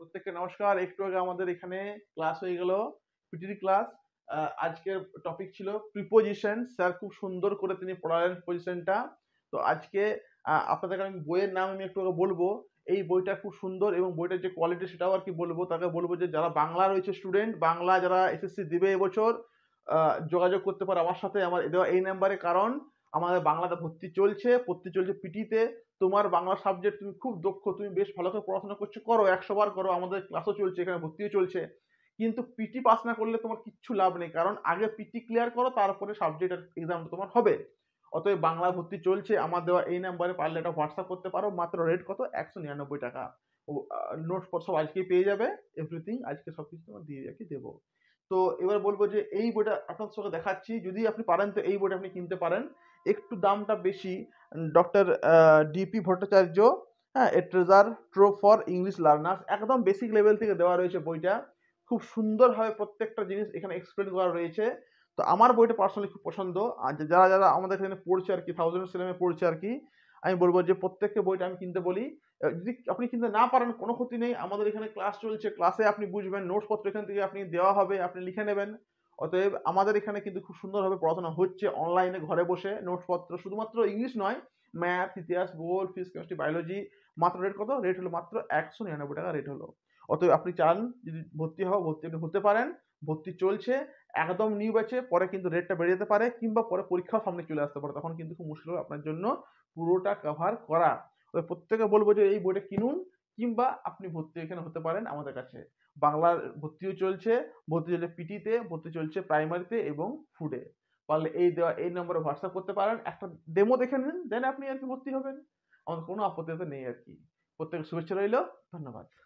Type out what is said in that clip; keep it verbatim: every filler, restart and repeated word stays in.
প্রত্যেককে নমস্কার। একটু আগে আমাদের এখানে ক্লাস হয়ে গেল, পিটির ক্লাস। আহ, আজকের টপিক ছিল প্রিপোজিশন। স্যার খুব সুন্দর করে তিনি পড়ালেন পজিশনটা। তো আজকে আহ, আপনাদেরকে আমি বইয়ের নাম আমি একটু আগে বলবো। এই বইটা খুব সুন্দর এবং বইটার যে কোয়ালিটি সেটাও আর কি বলবো। তাকে বলবো যে যারা বাংলা রয়েছে স্টুডেন্ট, বাংলা যারা এসএসসি দিবে এবছর, আহ, যোগাযোগ করতে পারে আমার সাথে, আমার দেওয়া এই নাম্বারে। কারণ আমাদের বাংলাতে ভর্তি চলছে, ভর্তি চলছে পিটিতে। তোমার বাংলা সাবজেক্ট তুমি খুব দক্ষ, তুমি বেশ ভালো করে পড়াশোনা করছো, করো, একশো বার করো, আমাদের ক্লাসও চলছে, এখানে ভর্তিও চলছে। কিন্তু পিটি পাস না করলে তোমার কিচ্ছু লাভ নেই, কারণ আগে পিটি ক্লিয়ার করো, তারপরে সাবজেক্ট এক্সামটা তোমার হবে। অতএব বাংলা ভর্তি চলছে, আমার দেওয়া এই নাম্বারে পারলে এটা হোয়াটসঅ্যাপ করতে পারো। মাত্র রেট কত? একশো নিরানব্বই টাকা। ও নোটস পর সব আজকেই পেয়ে যাবে, এভরিথিং আজকে সবকিছু তোমার দিয়ে রাখি দেবো। তো এবার বলবো যে এই বইটা আপনার সঙ্গে দেখাচ্ছি, যদি আপনি পারেন তো এই বইটা আপনি কিনতে পারেন। একটু দামটা বেশি। ডক্টর ডিপি ভট্টাচার্য, হ্যাঁ, a treasure trove for English learners, একদম বেসিক লেভেল থেকে দেওয়া রয়েছে বইটা। খুব সুন্দরভাবে প্রত্যেকটা জিনিস এখানে এক্সপ্লেন করা রয়েছে। তো আমার বইটা পার্সোনালি খুব পছন্দ। আর যারা যারা আমাদের এখানে পড়ছে আর কি, থাউজেন্ড ছেলেমেয়ে পড়ছে আর কি, আমি বলবো যে প্রত্যেককে বইটা আমি কিনতে বলি। আহ, যদি আপনি কিনতে না পারেন কোনো ক্ষতি নেই, আমাদের এখানে ক্লাস চলছে, ক্লাসে আপনি বুঝবেন, নোটস পত্র এখান থেকে আপনি দেওয়া হবে, আপনি লিখে নেবেন। অতএব আমাদের এখানে কিন্তু খুব সুন্দরভাবে পড়াশোনা হচ্ছে অনলাইনে ঘরে বসে। নোটস পত্র শুধুমাত্র ইংলিশ নয়, ম্যাথ, ইতিহাস, ভূগোল, ফিজিক্স, কেমিস্ট্রি, বায়োলজি। মাত্র রেট কত? রেট হলো মাত্র একশো নিরানব্বই টাকা রেট হলো। অতএব আপনি চান যদি ভর্তি হও, ভর্তি আপনি হতে পারেন। ভর্তি চলছে, একদম নিউ ব্যাচে, পরে কিন্তু রেটটা বেড়ে যেতে পারে, কিংবা পরে পরীক্ষাও সামনে চলে আসতে পারে, তখন কিন্তু খুব মুশকিল হবে আপনার জন্য পুরোটা কভার করা। তবে প্রত্যেকে বলবো যে এই বইটা কিনুন, কিংবা আপনি ভর্তি এখানে হতে পারেন আমাদের কাছে। বাংলার ভর্তিও চলছে, ভর্তি চলছে পিটিতে, ভর্তি চলছে প্রাইমারিতে এবং ফুডে। পারলে এই দেওয়া এই নম্বরে হোয়াটসঅ্যাপ করতে পারেন, একটা ডেমো দেখে নিন, দেন আপনি আর কি ভর্তি হবেন। আমাদের কোনো আপত্তি নেই আর কি। প্রত্যেকের শুভেচ্ছা রইল। ধন্যবাদ।